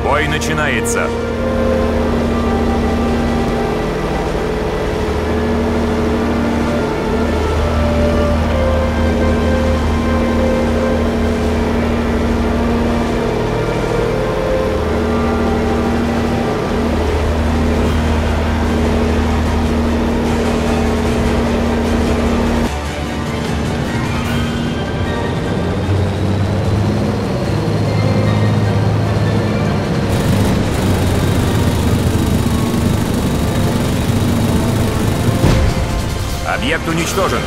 Бой начинается. Объект уничтожен.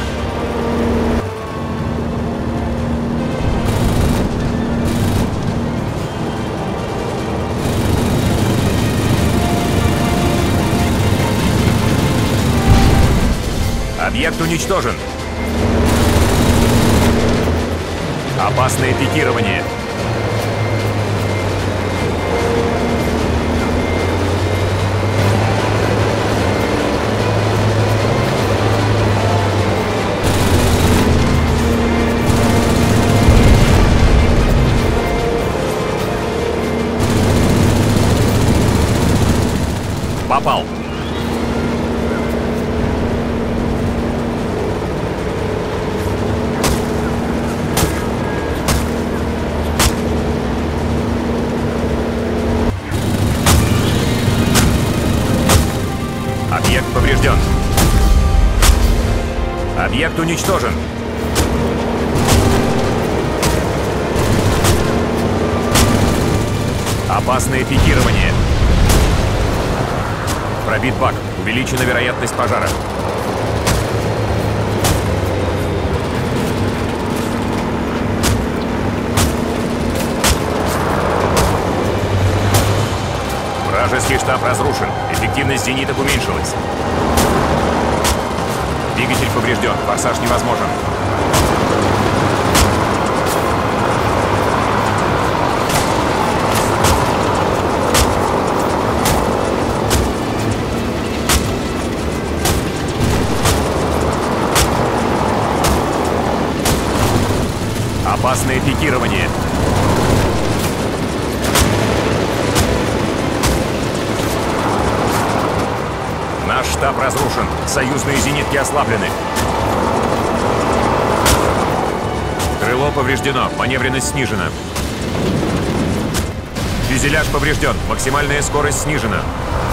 Объект уничтожен. Опасное пикирование. Попал. Объект поврежден. Объект уничтожен. Опасное пикирование. Пробит бак. Увеличена вероятность пожара. Вражеский штаб разрушен. Эффективность зениток уменьшилась. Двигатель поврежден. Форсаж невозможен. Опасное пикирование. Наш штаб разрушен. Союзные зенитки ослаблены. Крыло повреждено. Маневренность снижена. Фюзеляж поврежден. Максимальная скорость снижена.